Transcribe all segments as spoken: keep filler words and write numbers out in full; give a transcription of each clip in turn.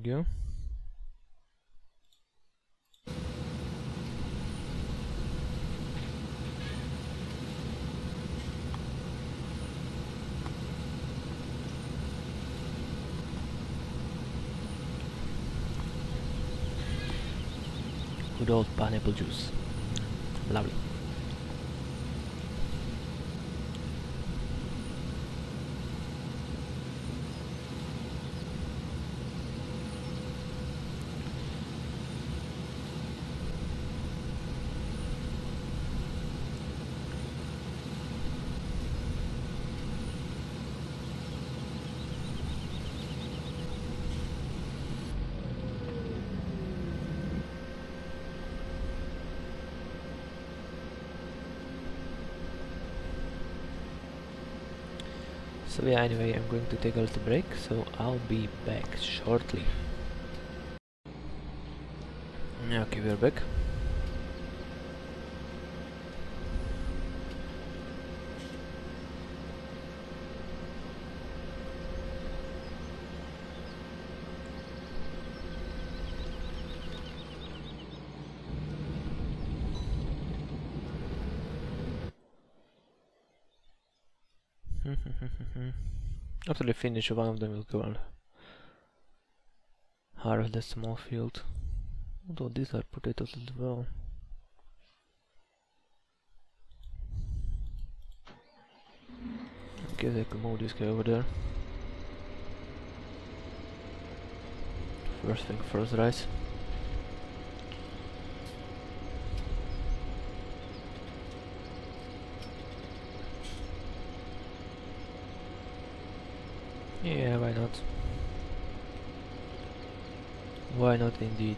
we go. Good old pineapple juice. Lovely. So yeah, anyway, I'm going to take a little break, so I'll be back shortly. Okay, we're back. After they finish, one of them will go and harvest the small field. Although these are potatoes as well. I guess I could move this guy over there. First thing first, rice. Yeah, why not? Why not indeed?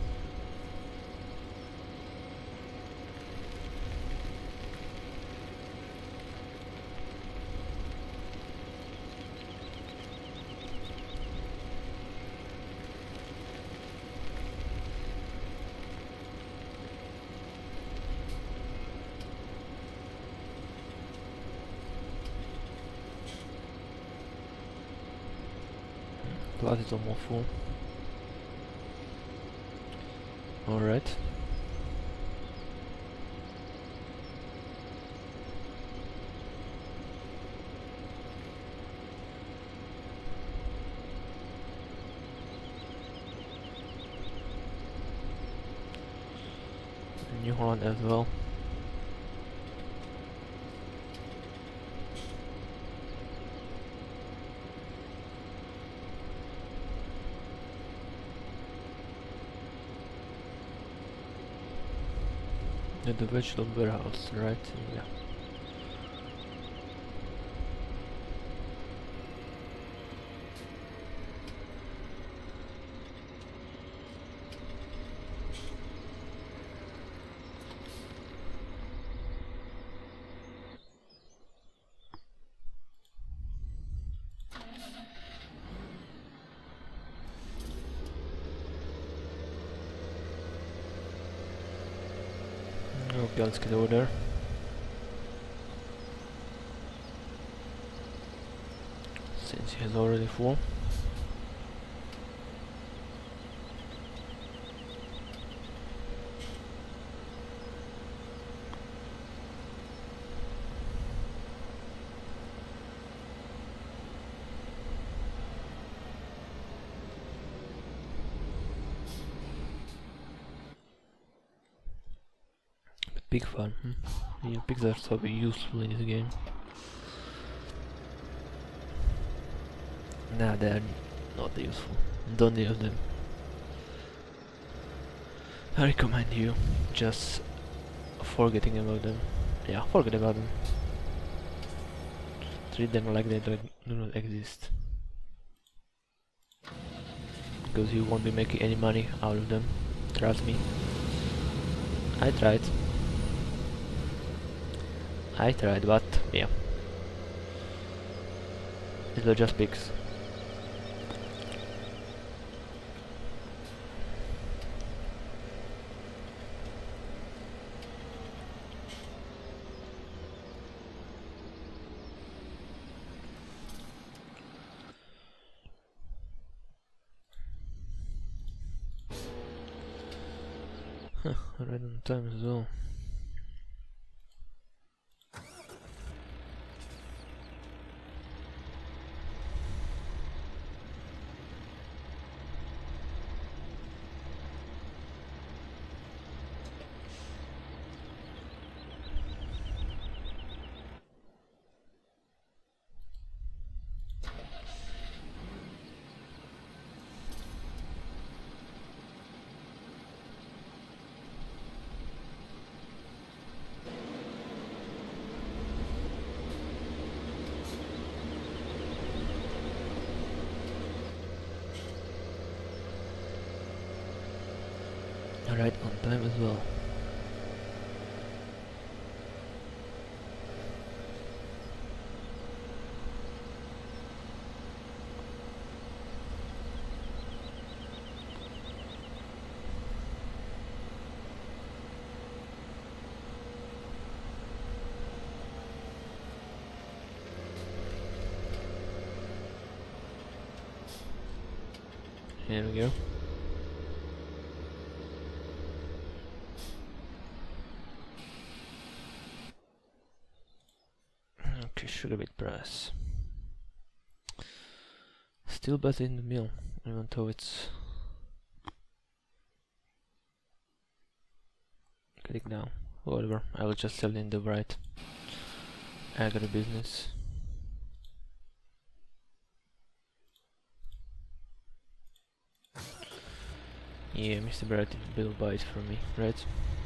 Glass is almost full. Alright. New Holland as well. At the vegetable warehouse, right? Yeah. Okay, let's get over there. Since he has already full. Pig farm. Hmm. Yeah, pigs are so useful in this game. Nah, they're not useful. Don't use them. I recommend you just forgetting about them. Yeah, forget about them. Treat them like they do not exist. Because you won't be making any money out of them. Trust me. I tried. I tried, but yeah. These were just pigs. Right on time as well. Right on time as well. Here we go. Okay, sugar beet press. Still better in the mill, even though it's click now. Whatever, I will just sell in the right agribusiness. Yeah, Mister Barrett will buy it from me, right?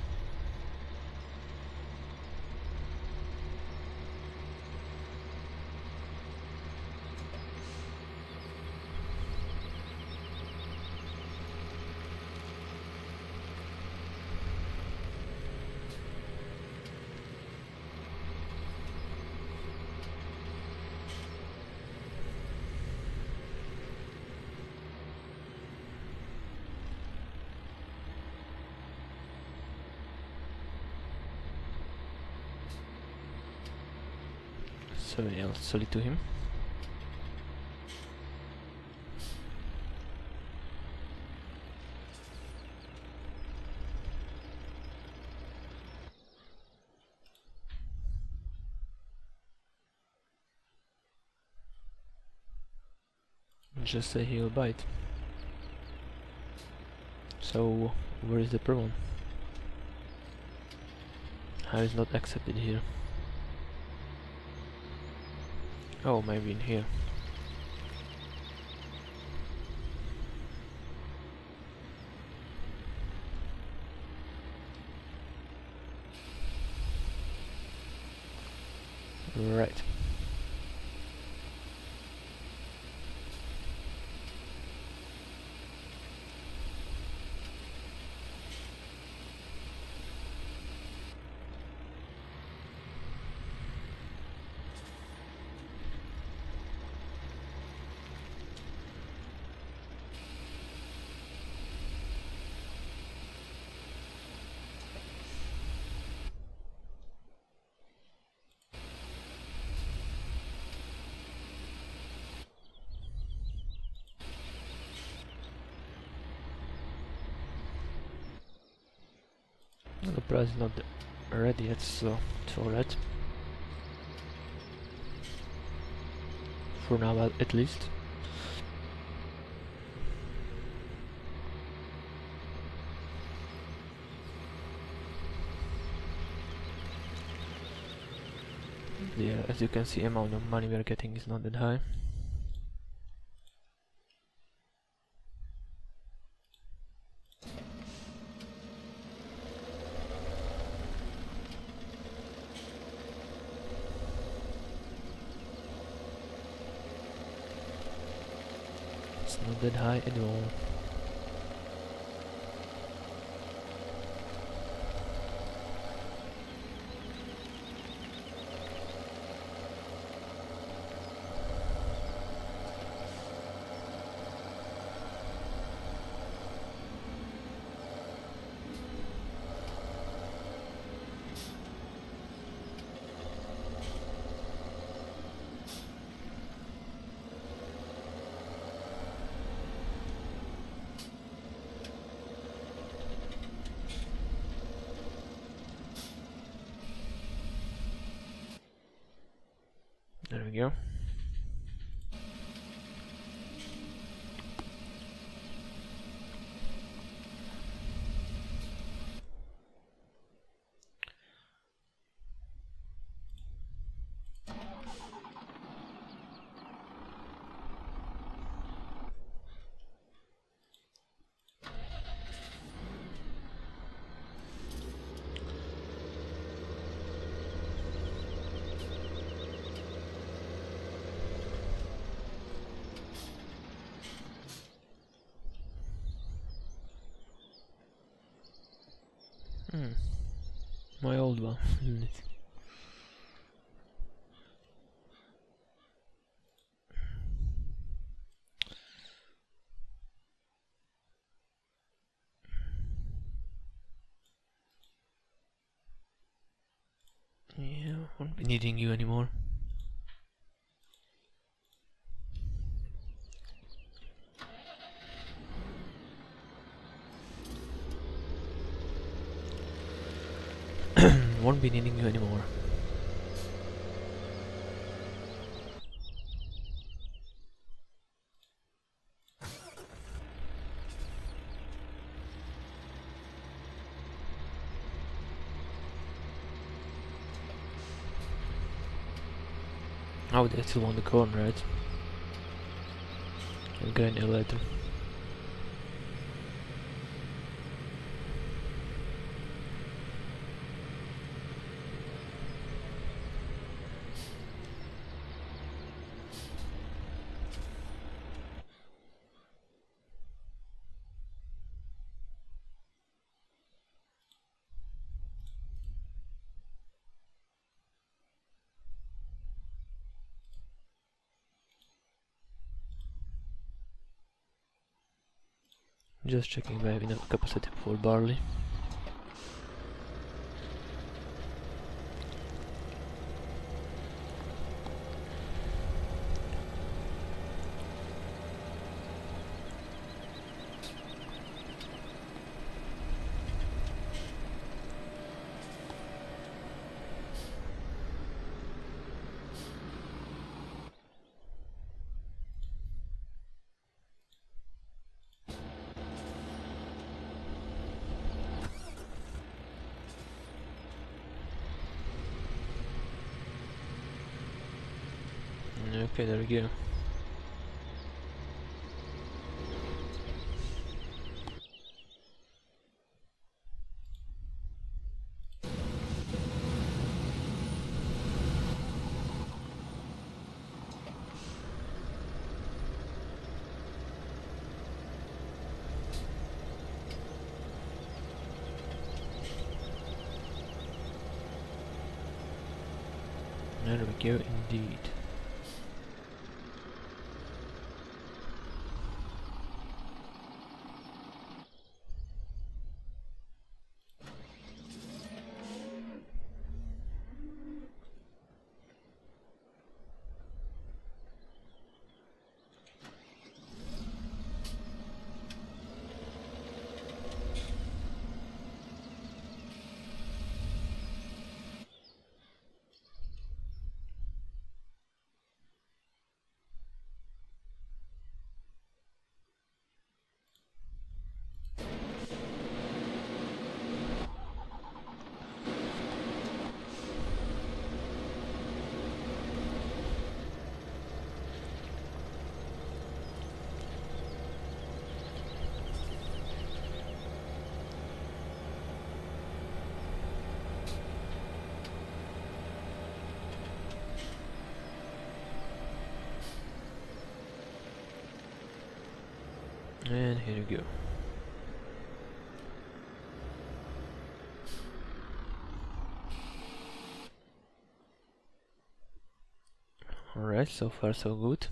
So yeah, I'll sell it to him. Just say he'll buy it. So where is the problem? How is not accepted here? Oh, maybe in here. Right. The price is not ready yet, so it's alright. For now, at least. Yeah, as you can see, amount of money we are getting is not that high. It's not that high at all. There we go. Hmm. My old one, isn't it? Yeah, won't be needing you anymore. Won't be needing you anymore. Oh, they're still on the corner, right? I'll get an later. Just checking if I have enough capacity for barley. Okay, there we go. There we go, indeed. And here we go. Alright, so far so good.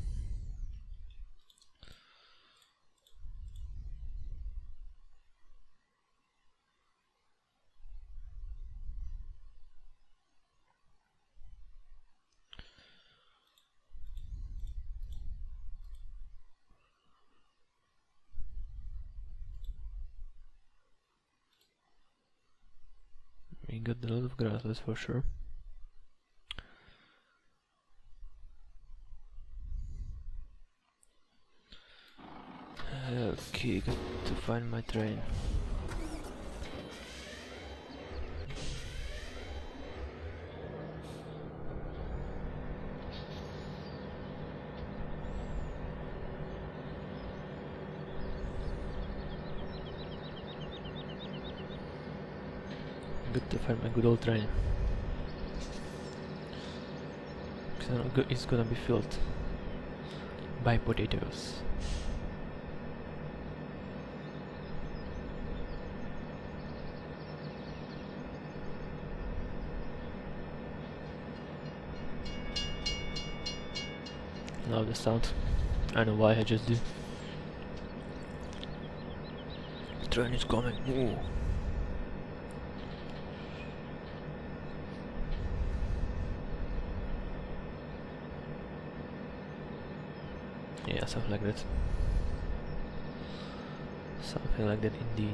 We got a lot of grass, that's for sure. Okay, got to find my train. Good to find my good old train. It's gonna be filled by potatoes. Love the sound. I know why I just do. The train is coming. Ooh. Yeah, something like that. Something like that indeed.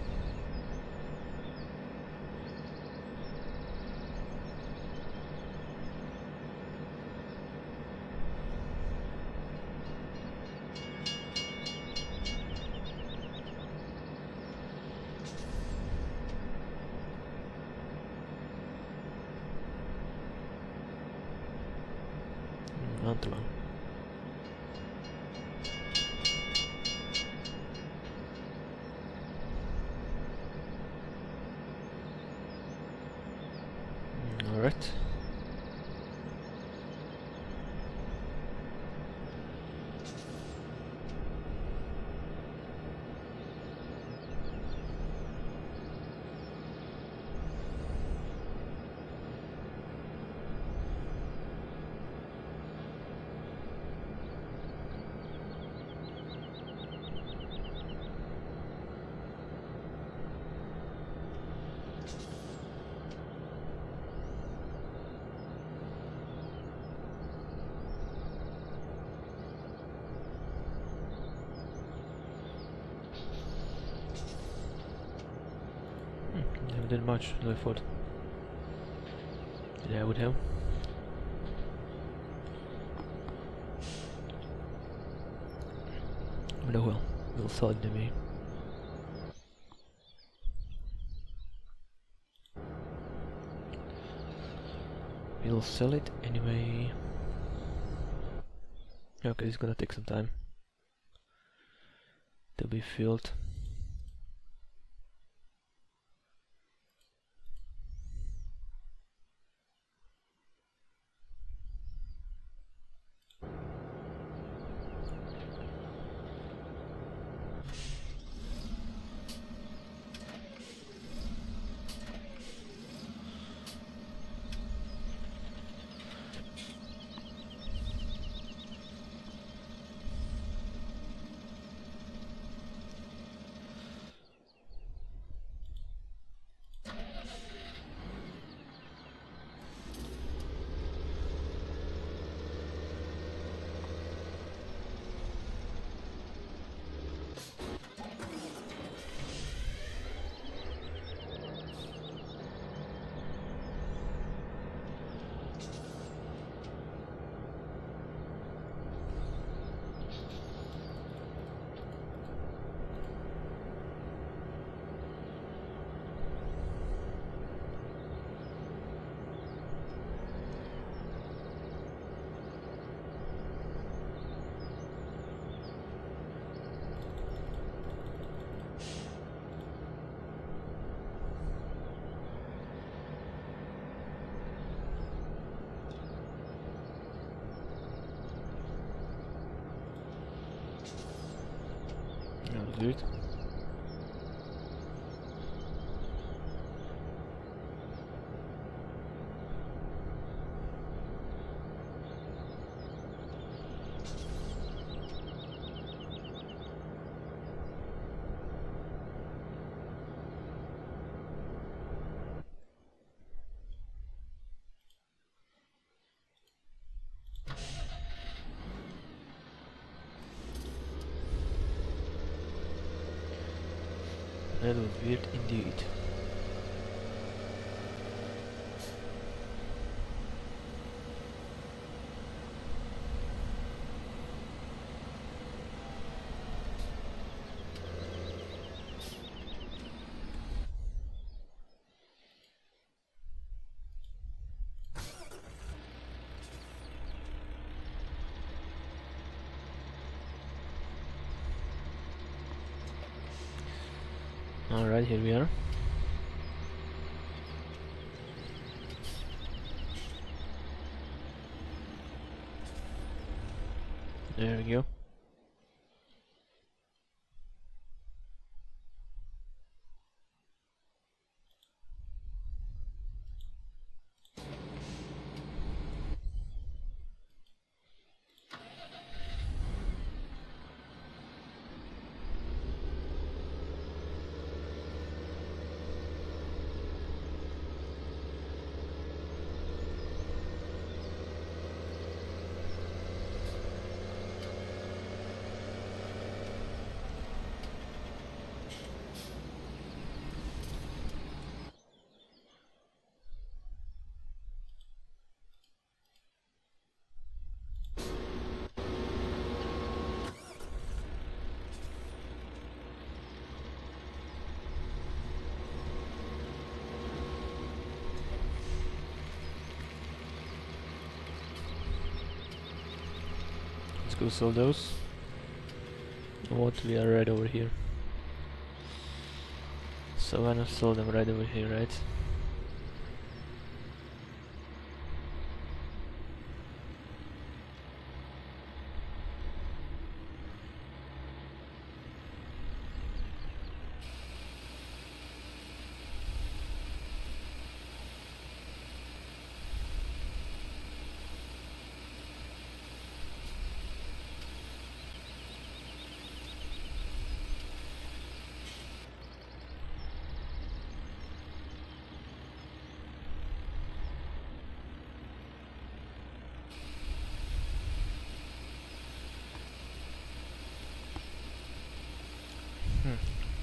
Mm, not long. Alright. Never did much, I thought. Yeah, I would have. But oh well, we'll sell it anyway. We'll sell it anyway. Okay, it's gonna take some time to be filled. That was weird. That was weird indeed. Alright, here we are. There we go. Let's go sell those. What, we are right over here. So why not sell them right over here, right? Hmm.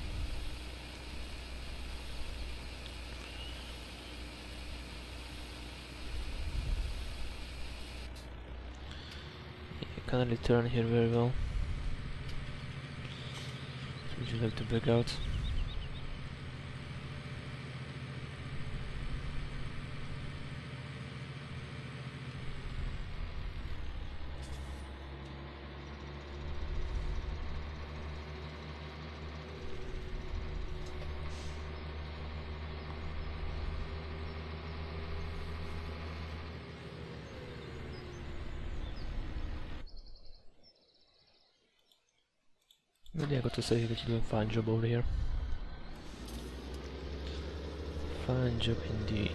You can't return here very well. So would you like to back out? Really, I got to say that you're doing a fine job over here. Fine job indeed.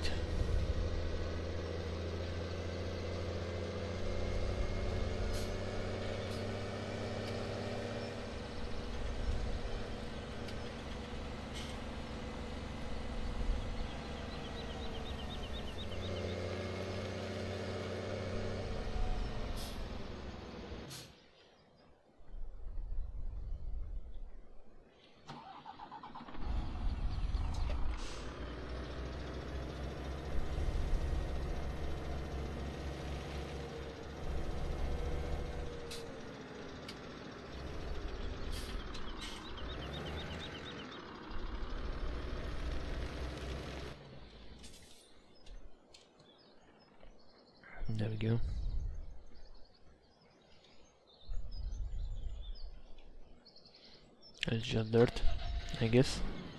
There we go. It's just dirt, I guess.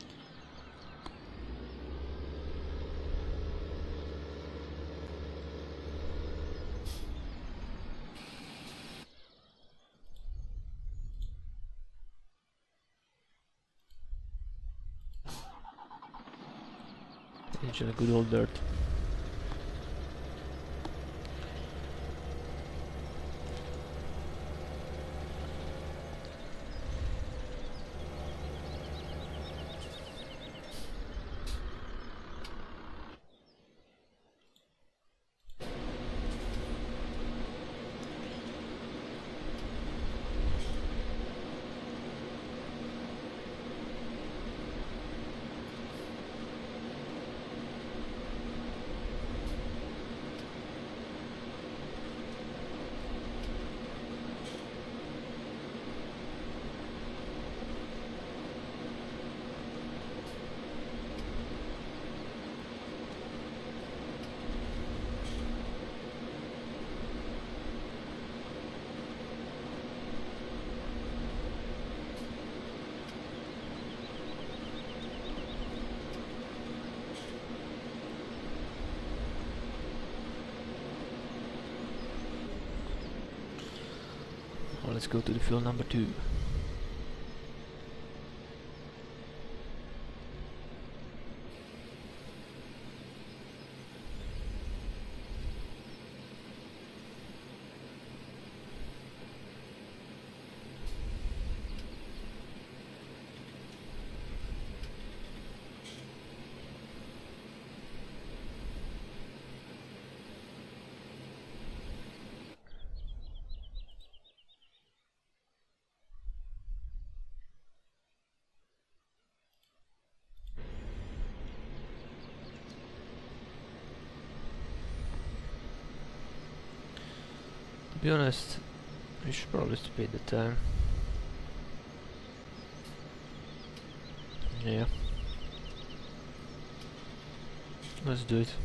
It's just good old dirt. Now let's go to the field number two. To be honest, we should probably speed the time. Yeah. Let's do it.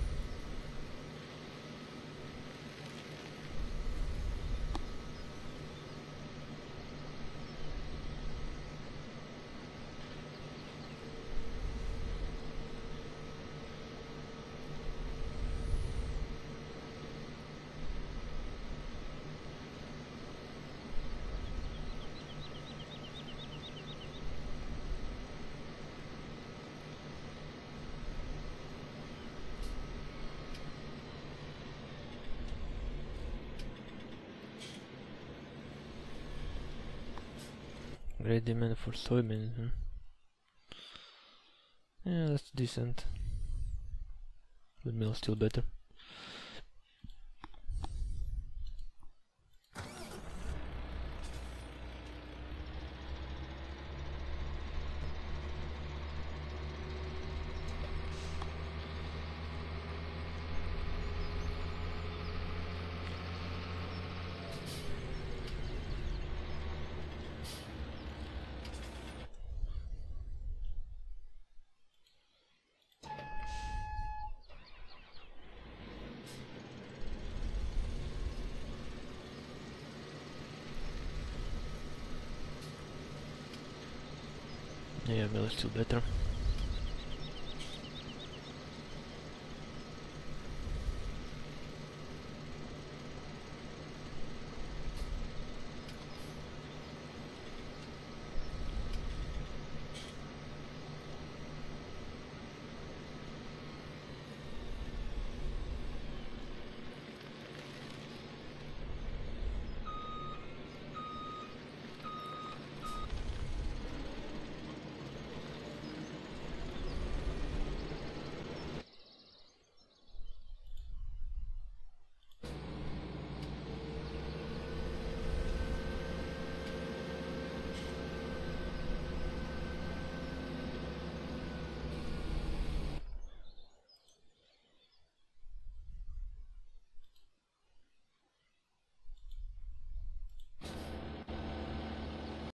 Great demand for soybeans. Hmm? Yeah, that's decent. But meal still better. Yeah, meal is still better.